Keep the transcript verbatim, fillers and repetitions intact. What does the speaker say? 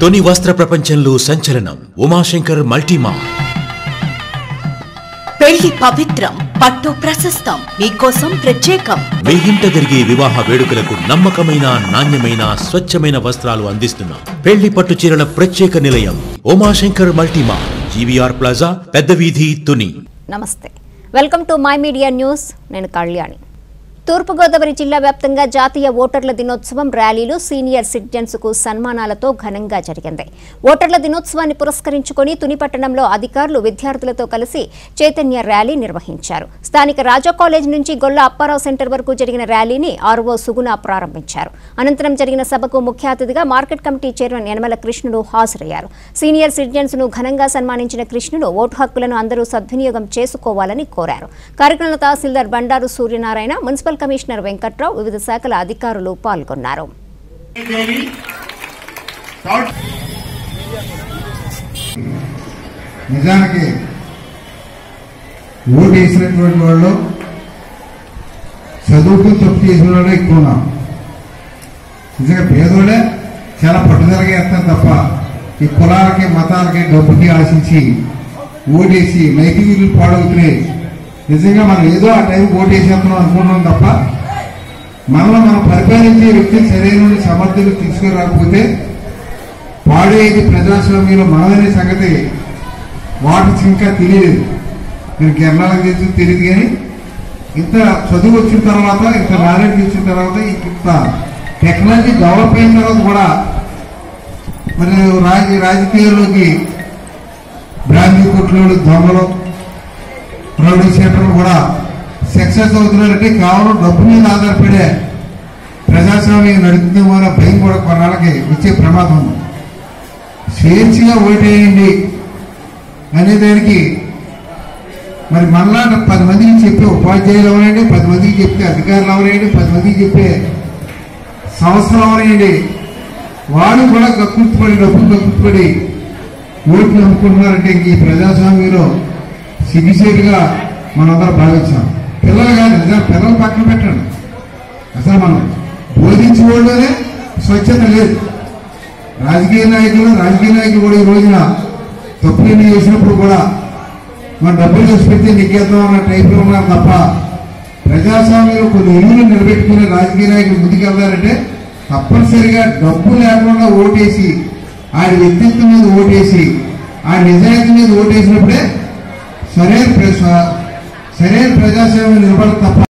తొని వస్త్ర ప్రపంచంలో సంచలనం ఉమాశంకర్ మల్టీమార్ట్. పెళ్లి పవిత్రం, పట్టు ప్రశస్తం, మీకోసం ప్రత్యేకం. మీ ఇంట జరిగే వివాహ వేడుకలకు నమ్మకమైన, నాణ్యమైన, స్వచ్ఛమైన వస్త్రాలు అందిస్తున్నాం. పెళ్లి పట్టు చీరల ప్రత్యేక నిలయం ఉమాశంకర్ మల్టీమార్ట్, జీవీఆర్ ప్లాజా, పెద్ద వీధి, తుని. నమస్తే, welcome to My Media News. నేను కళ్యాణి. తూర్పుగోదావరి జిల్లా వ్యాప్తంగా జాతీయ ఓటర్ల దినోత్సవం ర్యాలీలు, సీనియర్ సిటిజన్స్ కు సన్మానాలతో ఘనంగా జరిగింది. ఓటర్ల దినోత్సవాన్ని పురస్కరించుకుని తుని పట్టణంలో అధికారులు విద్యార్థులతో కలిసి చైతన్య ర్యాలీ నిర్వహించారు. స్థానిక రాజా కాలేజ్ నుంచి గొల్ల అప్పారావు సెంటర్ వరకు జరిగిన ర్యాలీని ఆర్ఓ సుగుణ ప్రారంభించారు. అనంతరం జరిగిన సభకు ముఖ్య అతిథిగా మార్కెట్ కమిటీ చైర్మన్ యనమల కృష్ణుడు హాజరయ్యారు. సీనియర్ సిటిజన్స్ ను ఘనంగా సన్మానించిన కృష్ణుడు ఓటు హక్కులను అందరూ సద్వినియోగం చేసుకోవాలని కోరారు. కార్యక్రమంలో తహసీల్దార్ బండారు సూర్యనారాయణ, మున్సిపల్ కమిషనర్ వెంకట్రావు, వివిధ శాఖల అధికారులు పాల్గొన్నారు. నిజానికి ఓటు వేసినటువంటి వాళ్ళు చదువుకుని తప్పు చేసిన వాళ్ళే ఎక్కువ ఉన్నారు. నిజంగా పేదోళ్ళే చాలా పట్టుదలగా వేస్తారు తప్ప ఈ కులాలకి, మతాలకి, డబ్బుకి ఆశించి ఓటేసి నైతిక విలువలు పాడవుతున్నాయి. నిజంగా మనం ఏదో ఆ టైం ఓటేసేస్తున్నాం అనుకుంటున్నాం తప్ప మనలో మనం పరిపాలించే వ్యక్తిని సరైన సమర్థులు తీసుకురాకపోతే పాడేది ప్రజాస్వామ్యంలో మనదనే సంగతి వాటికి ఇంకా తెలియదు. నేను కేరళకు తెలుసు తెలియదు. కానీ ఇంత చదువు వచ్చిన తర్వాత, ఇంత నాలెడ్జ్ వచ్చిన తర్వాత, ఇంత టెక్నాలజీ డెవలప్ అయిన తర్వాత కూడా మరి రాజ రాజకీయాల్లోకి బ్రాంతి కొట్లు, దొంగలు, రౌడీ షీటర్లు కూడా సక్సెస్ అవుతున్నారంటే కేవలం డబ్బు మీద ఆధారపడే ప్రజాస్వామ్యం నడుపుతుందేమో అనే భయం కూడా కొన్నాళ్ళకి వచ్చే ప్రమాదం ఉంది. స్వేచ్ఛగా ఓటేయండి అనే దానికి మరి మళ్ళా పది మందికి చెప్పే ఉపాధ్యాయులు ఎవరండి, పది మందికి చెప్తే అధికారులు ఎవరండి, పది మందికి చెప్పే సంస్థలు ఎవరండి, వాళ్ళు కూడా కక్కుర్తిపడి డబ్బులు కక్కుర్తిపడి ఓట్లు నమ్ముకుంటున్నారంటే ఇంక ఈ ప్రజాస్వామ్యంలో సిగ్గుసేటుగా మనందరం భావించాం. పిల్లలు కాదు, నిజంగా పిల్లలు పక్కన పెట్టండి. అసలు మనం బోధించే వాళ్ళనే స్వచ్ఛత లేదు. రాజకీయ నాయకులు రాజకీయ నాయకులు కూడా ఈ రోజున తప్పులు చేసినప్పుడు కూడా మన డబ్బులు చూసి పెడితే నిగ్గేద్దాం అన్న టైప్లో ఉన్నారు తప్ప ప్రజాస్వామ్యంలో కొన్ని విలువలు నిలబెట్టుకునే రాజకీయ నాయకులు ముందుకెళ్తారంటే తప్పనిసరిగా డబ్బు లేకుండా ఓటేసి, ఆడి వ్యక్తిత్వం మీద ఓటేసి, ఆ నిజాయితీ మీద ఓటేసినప్పుడే సరైన సరైన ప్రజాస్వామ్యం నిలబడదు తప్ప